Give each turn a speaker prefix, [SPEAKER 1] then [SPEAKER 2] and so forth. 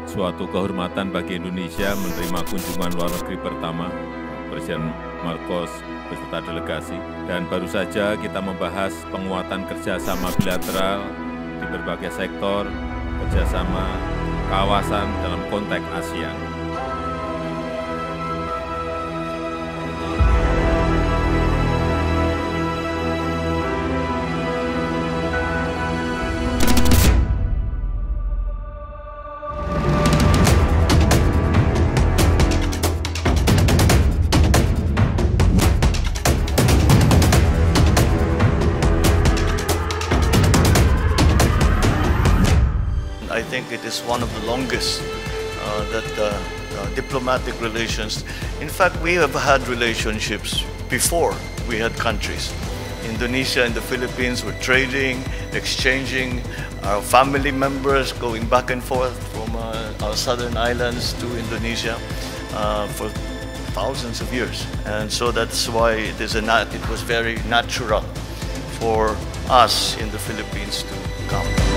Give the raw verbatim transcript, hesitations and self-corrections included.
[SPEAKER 1] suatu kehormatan bagi Indonesia menerima kunjungan luar negeri pertama Presiden Marcos beserta delegasi. Dan baru saja kita membahas penguatan kerjasama bilateral di berbagai sektor, kerjasama kawasan dalam konteks ASEAN.
[SPEAKER 2] I think it is one of the longest uh, that uh, uh, diplomatic relations. In fact, we have had relationships before we had countries. Indonesia and the Philippines were trading, exchanging our family members, going back and forth from uh, our southern islands to Indonesia uh, for thousands of years. And so that's why it, is a nat it was very natural for us in the Philippines to come.